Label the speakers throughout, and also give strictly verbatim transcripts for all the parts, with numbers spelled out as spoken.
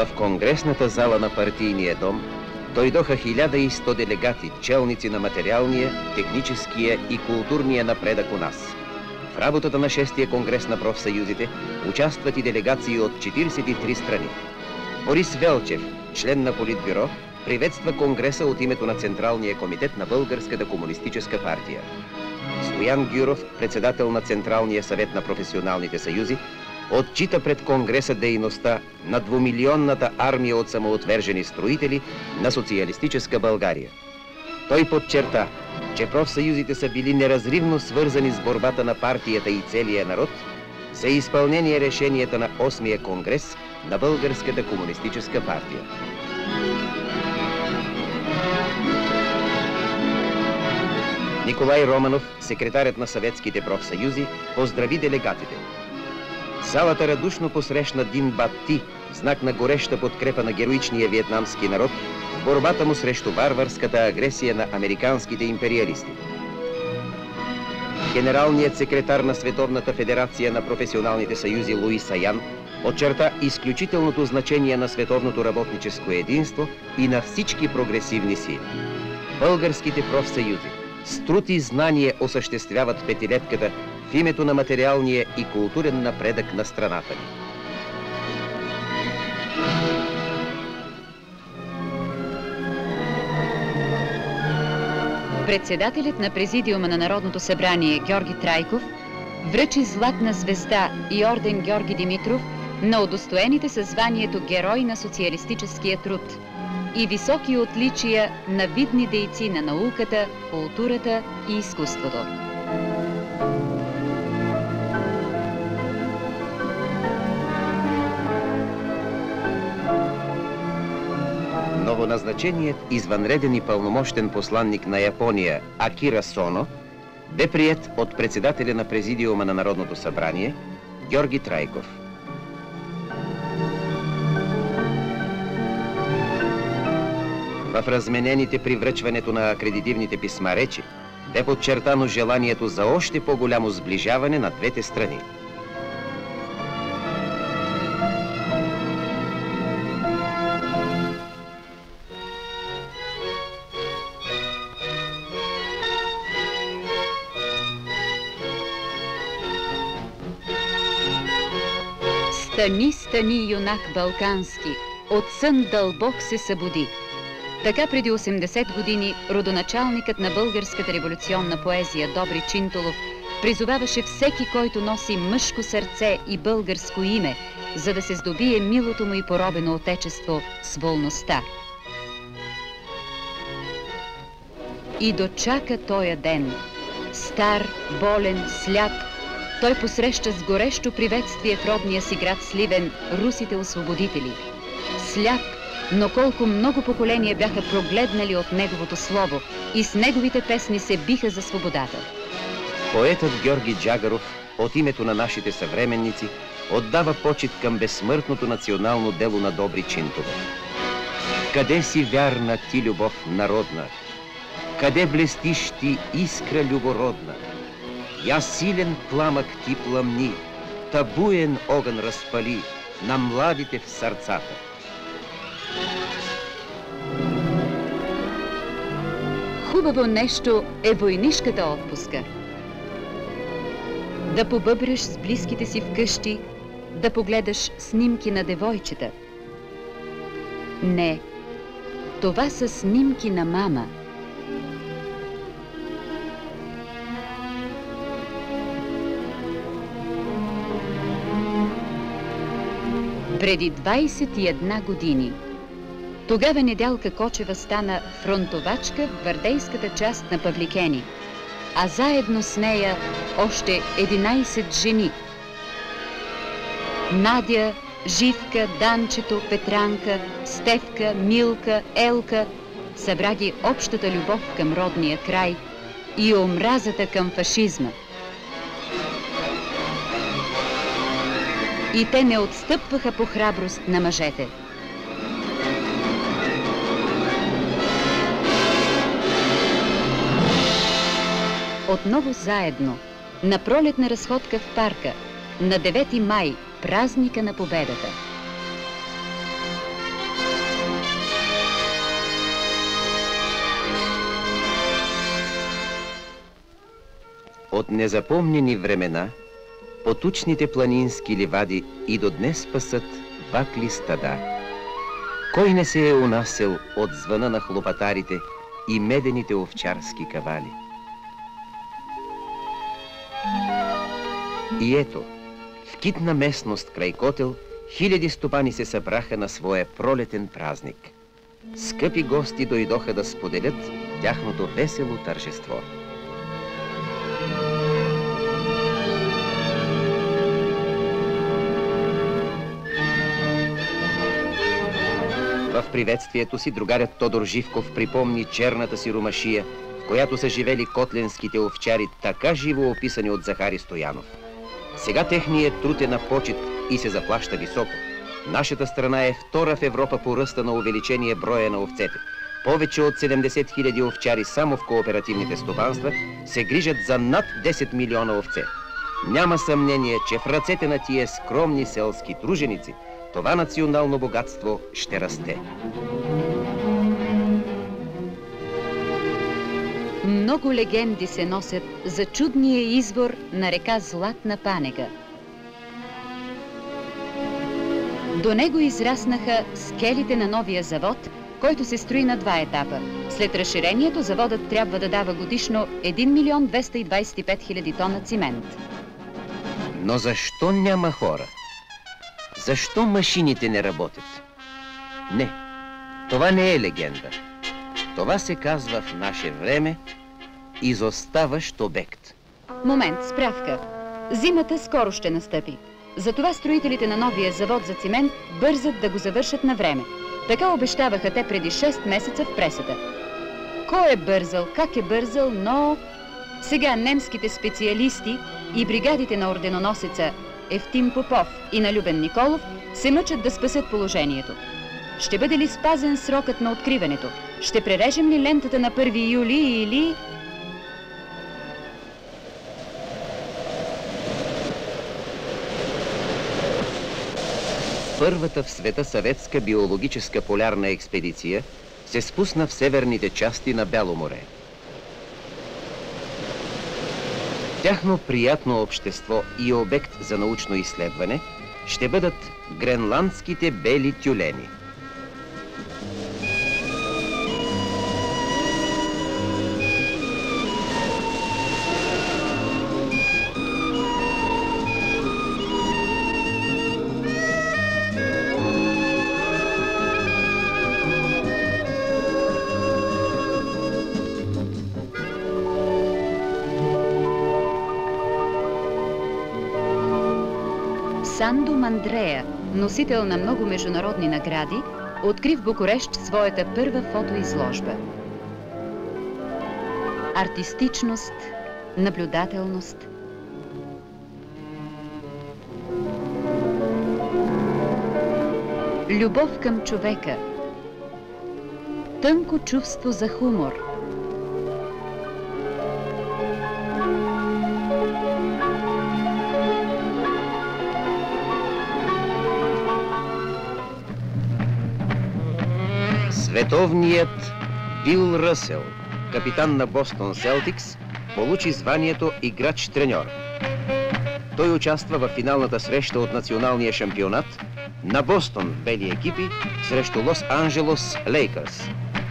Speaker 1: В конгресната зала на партийния дом дойдоха хиляда и сто делегати, челници на материалния, техническия и културния напредък у нас. В работата на шестия конгрес на профсъюзите участват и делегации от четиридесет и три страни. Борис Велчев, член на Политбюро, приветства конгреса от името на Централния комитет на Българската комунистическа партия. Стоян Гюров, председател на Централния съвет на професионалните съюзи, отчита пред конгреса дейността на двумилионната армия от самоотвержени строители на социалистическа България. Той подчерта, че профсъюзите са били неразривно свързани с борбата на партията и целия народ за изпълнение решенията на осмия конгрес на Българската комунистическа партия. Николай Романов, секретарят на съветските профсъюзи, поздрави делегатите. Залата радушно посрещна Дин Бат Ти, знак на гореща подкрепа на героичния виетнамски народ в борбата му срещу варварската агресия на американските империалисти. Генералният секретар на Световната федерация на професионалните съюзи Луи Саян подчерта изключителното значение на световното работническо единство и на всички прогресивни сили. Българските профсъюзи с труд и знание осъществяват петилетката в името на материалния и културен напредък на страната ни.
Speaker 2: Председателят на Президиума на Народното събрание Георги Трайков връчи златна звезда и орден Георги Димитров на удостоените със званието Герой на социалистическия труд и високи отличия на видни дейци на науката, културата и изкуството.
Speaker 1: Новоназначеният извънреден и пълномощен посланник на Япония Акира Соно бе приет от председателя на Президиума на Народното събрание Георги Трайков. В разменените при връчването на акредитивните писма речи бе подчертано желанието за още по-голямо сближаване на двете страни.
Speaker 2: Стани, стани, юнак балкански, от сън дълбок се събуди. Така преди осемдесет години родоначалникът на българската революционна поезия Добри Чинтолов призоваваше всеки, който носи мъжко сърце и българско име, за да се здобие милото му и поробено отечество с волността. И дочака тоя ден. Стар, болен, сляп, той посреща с горещо приветствие в родния си град Сливен русите освободители. Сляп, но колко много поколения бяха прогледнали от неговото слово и с неговите песни се биха за свободата.
Speaker 1: Поетът Георги Джагаров от името на нашите съвременници отдава почит към безсмъртното национално дело на Добри Чинтолов. Къде си вярна ти, любов народна? Къде блестиш ти, искра любородна? Я силен пламък ти пламни, табуен огън разпали на младите в сърцата.
Speaker 2: Хубаво нещо е войнишката отпуска. Да побъбреш с близките си вкъщи, да погледаш снимки на девойчета. Не, това са снимки на мама. Преди двайсет и една години. Тогава Недялка Кочева стана фронтовачка в гвардейската част на Павликени, а заедно с нея още единайсет жени. Надя, Живка, Данчето, Петранка, Стевка, Милка, Елка събра ги общата любов към родния край и омразата към фашизма. И те не отстъпваха по храброст на мъжете. Отново заедно, на пролетна разходка в парка, на девети май, празника на победата.
Speaker 1: От незапомнени времена потучните планински ливади и до днес пасат вакли стада. Кой не се е унасел от звъна на хлопатарите и медените овчарски кавали? И ето, в китна местност край Котел, хиляди стопани се събраха на своя пролетен празник. Скъпи гости дойдоха да споделят тяхното весело тържество. В приветствието си другарят Тодор Живков припомни черната си румашия, в която са живели котленските овчари, така живо описани от Захари Стоянов. Сега техният труд е на почет и се заплаща високо. Нашата страна е втора в Европа по ръста на увеличение броя на овцете. Повече от седемдесет хиляди овчари само в кооперативните стопанства се грижат за над десет милиона овце. Няма съмнение, че в ръцете на тия скромни селски труженици това национално богатство ще расте.
Speaker 2: Много легенди се носят за чудния извор на река Златна Панега. До него израснаха скелите на новия завод, който се строи на два етапа. След разширението заводът трябва да дава годишно един милион двеста и двадесет и пет хиляди тона цимент.
Speaker 1: Но защо няма хора? Защо машините не работят? Не, това не е легенда. Това се казва в наше време изоставащ обект.
Speaker 2: Момент, справка. Зимата скоро ще настъпи. Затова строителите на новия завод за цимент бързат да го завършат на време. Така обещаваха те преди шест месеца в пресата. Кой е бързал, как е бързал, но... Сега немските специалисти и бригадите на орденоносеца Евтим Попов и на Любен Николов се мъчат да спасят положението. Ще бъде ли спазен срокът на откриването? Ще прережем ли лентата на първи юли или...
Speaker 1: Първата в света съветска биологическа полярна експедиция се спусна в северните части на Бяло море. Тяхно приятно общество и обект за научно изследване ще бъдат гренландските бели тюлени.
Speaker 2: Сандо Мандрея, носител на много международни награди, откри в Букурещ своята първа фотоизложба. Артистичност, наблюдателност. Любов към човека. Тънко чувство за хумор.
Speaker 1: Световният Бил Ръсел, капитан на Бостон Селтикс, получи званието играч-треньор. Той участва в финалната среща от националния шампионат на Бостон в бели екипи срещу Лос-Анджелос Лейкърс.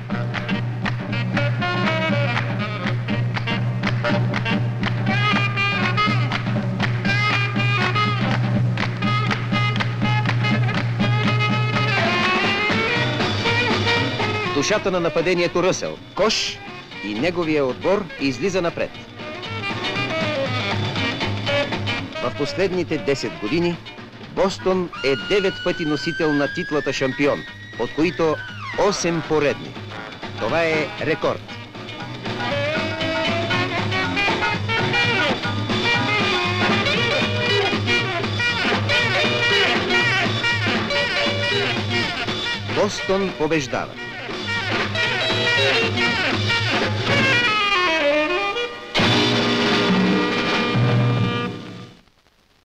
Speaker 1: Душата на нападението Ръсел, кош, и неговия отбор излиза напред. В последните десет години Бостон е девет пъти носител на титлата шампион, от които осем поредни. Това е рекорд. Бостон побеждава.